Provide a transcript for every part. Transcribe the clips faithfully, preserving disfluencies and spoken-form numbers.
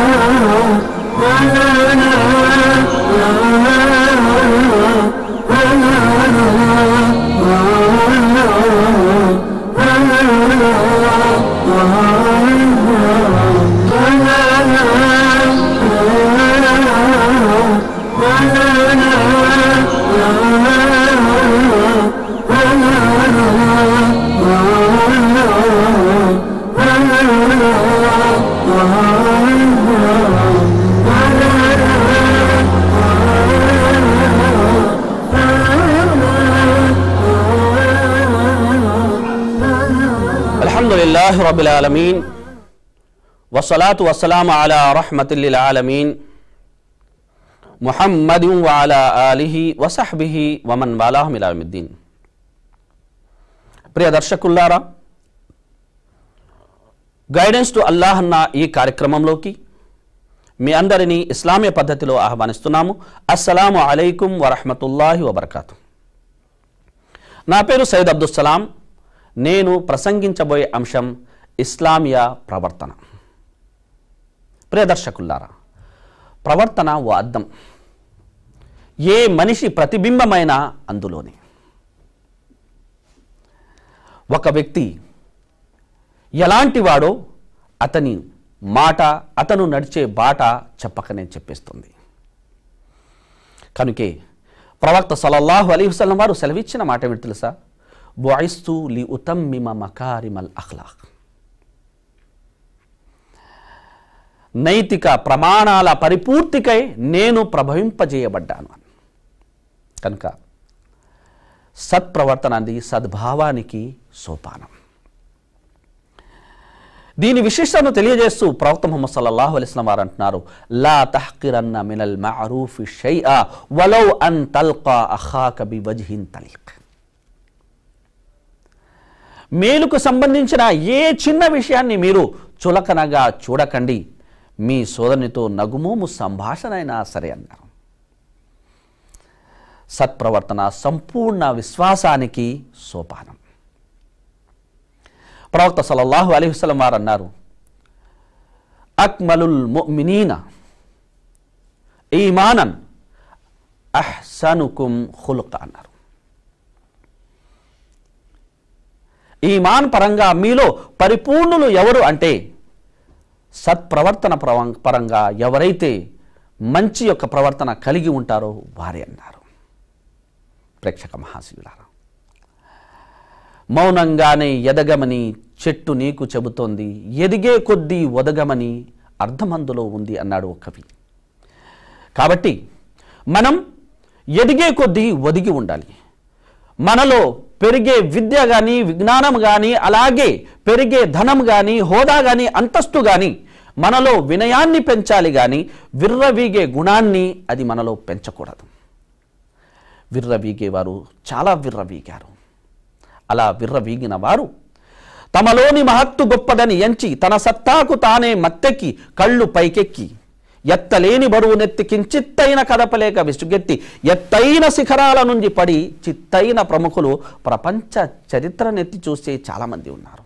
అల్హమ్దులిల్లాహి రబ్బిల్ ఆలమీన్ వస్సలాతు వస్సలాము అలా రహ్మతిల్ లిల్ ఆలమీన్ ముహమ్మదిన్ వ అలా ఆలిహి వ సహ్బిహి వ మన్ వాలాహు ఇలా యౌమిద్దీన్. ప్రియ దర్శకులారా, గైడెన్స్ టు అల్లాహ్ అన్న ఈ కార్యక్రమంలోకి మీ అందరినీ ఇస్లామీయ పద్ధతిలో ఆహ్వానిస్తున్నాము. అస్సలాము అలైకుం వరహ్మతుల్లాహి వబర్కాతు. నా పేరు సయ్యద్ అబ్దుల్ సలాం. నేను ప్రసంగించబోయే అంశం ఇస్లామియా ప్రవర్తన. ప్రియదర్శకులారా, ప్రవర్తన ఓ అద్దం. ఏ మనిషి ప్రతిబింబమైన అందులోనే. ఒక వ్యక్తి ఎలాంటి వాడో అతని మాట, అతను నడిచే బాట చెప్పకనే చెప్పేస్తుంది. కనుకే ప్రవక్త సల్లల్లాహు అలైహి వసల్లం వారు సెలవిచ్చిన మాట ఏమిటి తెలుసా? బుఇస్తు లి ఉతమ్మిమ మకారిమల్ అఖ్లాక్. నైతిక ప్రమాణాల పరిపూర్తికై నేను ప్రభవింపజేయబడ్డాను. కనుక సత్ప్రవర్తన అనేది సద్భావానికి సోపానం. దీని విశిష్టతను తెలియజేస్తూ ప్రవక్త ముహమ్మద్ సల్లల్లాహు అలైహి వసల్లం వారు అంటున్నారు, లా తహ్కిరన్న మినల్ మఅరూఫి షైఆ వలౌ అన్ తల్కా అఖాక బివజ్హిన్ తలీక్. మేలుకు సంబంధించిన ఏ చిన్న విషయాన్ని మీరు చులకనగా చూడకండి, మీ సోదరునితో నగుమోము సంభాషణ అయినా సరే అన్నారు. సత్ప్రవర్తన సంపూర్ణ విశ్వాసానికి సోపానం. ప్రవక్త సల్లల్లాహు అలైహి వసల్లం వారు అన్నారు, అక్మలుల్ ముమినీన ఈమానన్ అహ్సనుకుం ఖుల్కా అన్నారు. ఈమాన్ పరంగా మీలో పరిపూర్ణులు ఎవరు అంటే సత్ప్రవర్తన పరంగా ఎవరైతే మంచి యొక్క ప్రవర్తన కలిగి ఉంటారో వారే అన్నారు. ప్రేక్షక మహాశివులారా, మౌనంగానే ఎదగమని చెట్టు నీకు చెబుతోంది, ఎదిగే కొద్దీ ఒదగమని అర్థమందులో ఉంది అన్నాడు ఒక కవి. కాబట్టి మనం ఎదిగే కొద్దీ ఒదిగి ఉండాలి. మనలో పెరిగే విద్య కానీ, విజ్ఞానం కానీ, అలాగే పెరిగే ధనం కానీ, హోదా కానీ, అంతస్తు కానీ మనలో వినయాన్ని పెంచాలి కానీ విర్రవీగే గుణాన్ని అది మనలో పెంచకూడదు. విర్రవీగేవారు చాలా విర్రవీగారు. అలా విర్రవీగిన వారు తమలోని మహత్తు గొప్పదని ఎంచి తన సత్తాకు తానే మత్తెక్కి కళ్ళు పైకెక్కి ఎత్తలేని బరువు నెత్తి కించిత్తైన కదపలేక విసుగెత్తి ఎత్తైన శిఖరాల నుంచి పడి చిత్తైన ప్రముఖులు ప్రపంచ చరిత్రనెత్తి చూసే చాలామంది ఉన్నారు.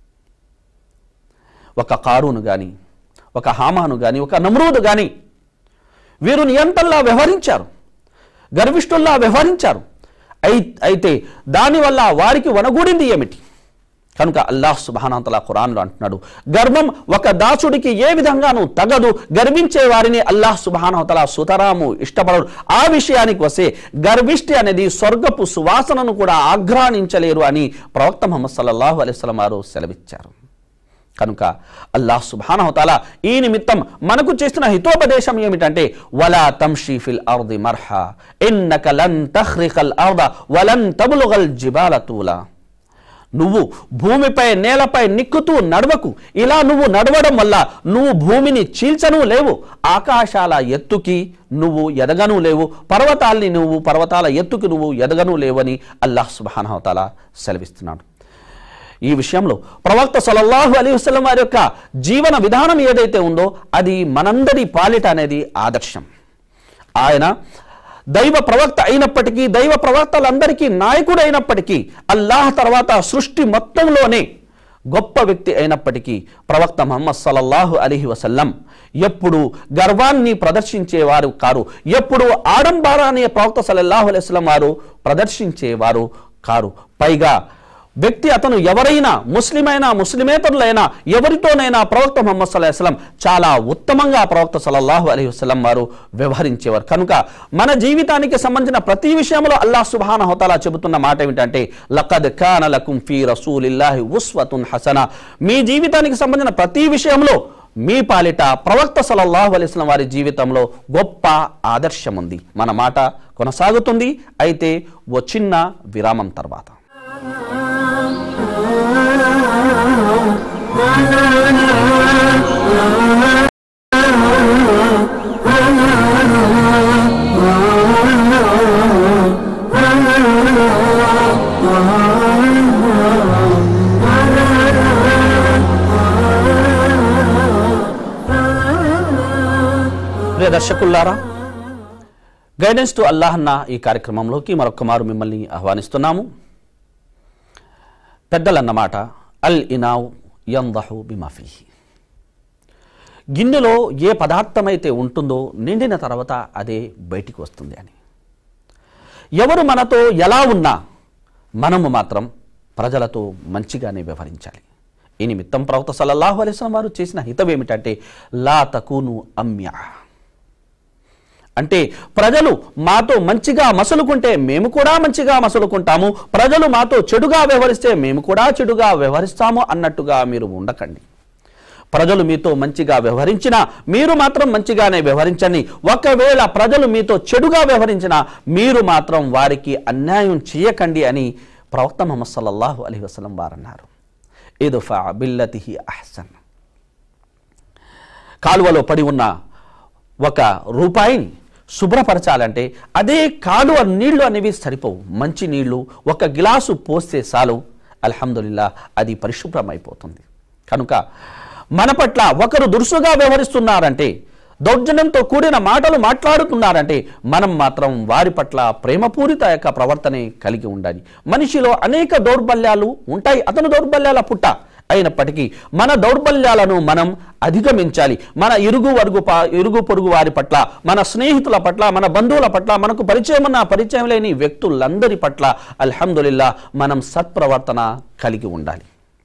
ఒక కారూను కానీ, ఒక హామాను కానీ, ఒక నమ్రూదు కానీ వీరు నియంతల్లా వ్యవహరించారు, గర్విష్ఠుల్లా వ్యవహరించారు. అయితే దానివల్ల వారికి వనగూడింది ఏమిటి? కనుక అల్లాహ్ సుబ్హానహు వ తఆలా ఖురాన్లో అంటున్నాడు, గర్వం ఒక దాసుడికి ఏ విధంగానూ తగదు, గర్వించే వారిని అల్లాహ్ సుబ్హానహు వ తఆలా సుతరాము ఇష్టపడడు. ఆ విషయానికి వస్తే గర్విష్టి అనేది స్వర్గపు సువాసనను కూడా ఆఘ్రానించలేరు అని ప్రవక్త ముహమ్మద్ సల్లల్లాహు అలైహి వసల్లం వారు సెలవిచ్చారు. కనుక అల్లాహ్ సుబ్హానహు వ తఆలా ఈ నిమిత్తం మనకు చేసిన హితోపదేశం ఏమిటంటే, వలా తమ్షీ ఫిల్ అర్ది మర్హా ఇన్నక లన్ తఖ్రికల్ అర్ద వలన్ తబ్లుగల్ జిబాల తూలా. నువ్వు భూమిపై నేలపై నిక్కుతూ నడవకు. ఇలా నువ్వు నడవడం వల్ల నువ్వు భూమిని చీల్చను లేవు, ఆకాశాల ఎత్తుకి నువ్వు ఎదగను లేవు, పర్వతాల్ని నువ్వు పర్వతాల ఎత్తుకి నువ్వు ఎదగను లేవని అల్లాహ్ సుబ్హానహు వ తఆలా సెలవిస్తున్నాడు. ఈ విషయంలో ప్రవక్త సల్లల్లాహు అలైహి వసల్లం వారి యొక్క జీవన విధానం ఏదైతే ఉందో అది మనందరి పాలిట అనేది ఆదర్శం. ఆయన దైవ ప్రవక్త అయినప్పటికీ, దైవ ప్రవక్తలందరికీ నాయకుడు అయినప్పటికీ, అల్లాహ్ తర్వాత సృష్టి మొత్తంలోనే గొప్ప వ్యక్తి అయినప్పటికీ ప్రవక్త ముహమ్మద్ సల్లల్లాహు అలైహి వసల్లం ఎప్పుడు గర్వాన్ని ప్రదర్శించేవారు కారు, ఎప్పుడు ఆడంబరాన్ని ప్రవక్త సల్లల్లాహు అలైహి వసల్లం వారు ప్రదర్శించేవారు కారు. పైగా వ్యక్తి అతను ఎవరైనా ముస్లిమైనా ముస్లిమేతరులైనా ఎవరితోనైనా ప్రవక్త ముహమ్మద్ సల్లల్లాహు అలైహి వసల్లం చాలా ఉత్తమంగా ప్రవక్త సల్లల్లాహు అలైహి వసల్లం వారు వ్యవహరించేవారు. కనుక మన జీవితానికి సంబంధించిన ప్రతి విషయంలో అల్లాహ్ సుబ్హానహు వ తఆలా చెబుతున్న మాట ఏమిటంటే లఖద్ కాన లకుం ఫీ రసూలిల్లాహి ఉస్వతున్ హసన. మీ జీవితానికి సంబంధించిన ప్రతి విషయంలో మీ పాలిట ప్రవక్త సల్లల్లాహు అలైహి వసల్లం వారి జీవితంలో గొప్ప ఆదర్శం ఉంది. మన మాట కొనసాగుతుంది, అయితే ఓ చిన్న విరామం తర్వాత. ప్రియ దర్శకులారా, గైడెన్స్ టు అల్లాహ్ అన్న ఈ కార్యక్రమంలోకి మరొక మారు మిమ్మల్ని ఆహ్వానిస్తున్నాము. పెద్దలన్నమాట అల్ ఇనావ్ యందహు బిమాఫీహి. గిన్నెలో ఏ పదార్థమైతే ఉంటుందో నిండిన తర్వాత అదే బయటికి వస్తుంది అని. ఎవరు మనతో ఎలా ఉన్నా మనము మాత్రం ప్రజలతో మంచిగానే వ్యవహరించాలి. ఈ నిమిత్తం ప్రవక్త సల్లల్లాహు అలైహి వసల్లం వారు చేసిన హితం ఏమిటంటే లా తకూను అమ్యా, అంటే ప్రజలు మాతో మంచిగా మసలుకుంటే మేము కూడా మంచిగా మసలుకుంటాము, ప్రజలు మాతో చెడుగా వ్యవహరిస్తే మేము కూడా చెడుగా వ్యవహరిస్తాము అన్నట్టుగా మీరు ఉండకండి. ప్రజలు మీతో మంచిగా వ్యవహరించినా మీరు మాత్రం మంచిగానే వ్యవహరించండి. ఒకవేళ ప్రజలు మీతో చెడుగా వ్యవహరించినా మీరు మాత్రం వారికి అన్యాయం చేయకండి అని ప్రవక్త ముహమ్మద్ సల్లల్లాహు అలైహి వసల్లం వారు అన్నారు. ఇద్ఫా బిల్లతిహి అహ్సన్. కాలువలో పడి ఉన్న ఒక రూపాయిని శుభ్రపరచాలంటే అదే కాలువ నీళ్లు అనేవి సరిపోవు. మంచి నీళ్లు ఒక గిలాసు పోస్తే చాలు, అల్హమ్దులిల్లాహ్ అది పరిశుభ్రమైపోతుంది. కనుక మన పట్ల ఒకరు దురుసుగా వ్యవహరిస్తున్నారంటే, దౌర్జన్యంతో కూడిన మాటలు మాట్లాడుతున్నారంటే మనం మాత్రం వారి పట్ల ప్రేమపూరిత యొక్క ప్రవర్తనే కలిగి ఉండాలి. మనిషిలో అనేక దౌర్బల్యాలు ఉంటాయి, అతను దౌర్బల్యాల పుట్ట అయినప్పటికీ మన దౌర్బల్యాలను మనం అధిగమించాలి. మన ఇరుగు వర్గు ఇరుగు పొరుగు వారి పట్ల, మన స్నేహితుల పట్ల, మన బంధువుల పట్ల, మనకు పరిచయం ఉన్న పరిచయం లేని వ్యక్తులందరి పట్ల అల్హమ్దులిల్లాహ్ మనం సత్ప్రవర్తన కలిగి ఉండాలి.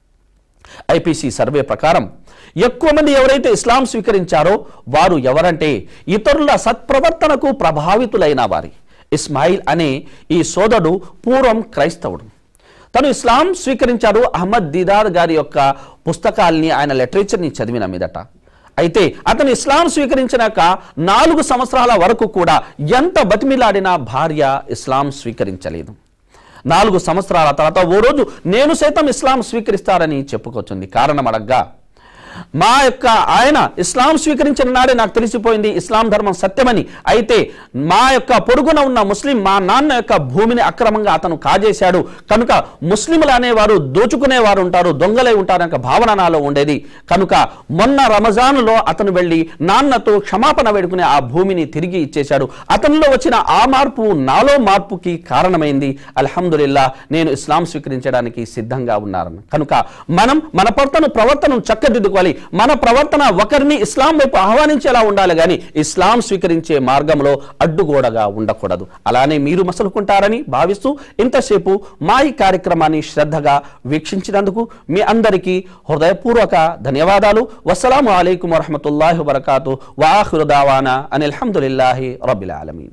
ఐపీసీ సర్వే ప్రకారం ఎక్కువ మంది ఎవరైతే ఇస్లాం స్వీకరించారో వారు ఎవరంటే ఇతరుల సత్ప్రవర్తనకు ప్రభావితులైన వారి. ఇస్మాయిల్ అనే ఈ సోదరుడు పూర్వం క్రైస్తవుడు. తను ఇస్లాం స్వీకరించాడు అహ్మద్ దీదార్ గారి యొక్క పుస్తకాల్ని, ఆయన లిటరేచర్ని చదివిన మీదట. అయితే అతను ఇస్లాం స్వీకరించినాక నాలుగు సంవత్సరాల వరకు కూడా ఎంత బతిమిలాడినా భార్య ఇస్లాం స్వీకరించలేదు. నాలుగు సంవత్సరాల తర్వాత ఓ రోజు నేను సైతం ఇస్లాం స్వీకరిస్తారని చెప్పుకొచ్చింది. కారణం అడగ్గా మా యొక్క ఆయన ఇస్లాం స్వీకరించిన నాడే నాకు తెలిసిపోయింది ఇస్లాం ధర్మం సత్యమని. అయితే మా యొక్క పొరుగున ఉన్న ముస్లిం మా నాన్న యొక్క భూమిని అక్రమంగా అతను కాజేశాడు, కనుక ముస్లింలు అనేవారు దోచుకునేవారు ఉంటారు, దొంగలై ఉంటారనే భావన నాలో ఉండేది. కనుక మొన్న రంజాన్లో అతను వెళ్ళి నాన్నతో క్షమాపణ వేడుకునే ఆ భూమిని తిరిగి ఇచ్చేశాడు. అతనిలో వచ్చిన ఆ మార్పు నాలో మార్పుకి కారణమైంది. అల్హమ్దులిల్లాహ్ నేను ఇస్లాం స్వీకరించడానికి సిద్ధంగా ఉన్నారని. కనుక మనం మన ప్రవర్తన ప్రవర్తనను చక్కదిద్దుకోవాలి. మన ప్రవర్తన ఒకరిని ఇస్లాం వైపు ఆహ్వానించేలా ఉండాలి కానీ ఇస్లాం స్వీకరించే మార్గంలో అడ్డుగోడగా ఉండకూడదు. అలానే మీరు మసలుకుంటారని భావిస్తూ ఇంతసేపు మా ఈ కార్యక్రమాన్ని శ్రద్ధగా వీక్షించినందుకు మీ అందరికీ హృదయపూర్వక ధన్యవాదాలు. వస్సలాము అలైకుం వరహ్మతుల్లాహి వబరకాతుహు వ ఆఖిరు దావానా అనిల్ హమ్దులిల్లాహి రబ్బిల్ ఆలమీన్.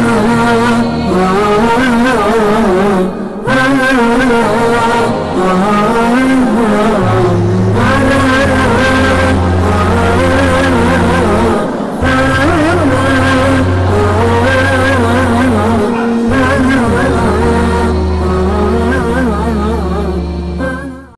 Oh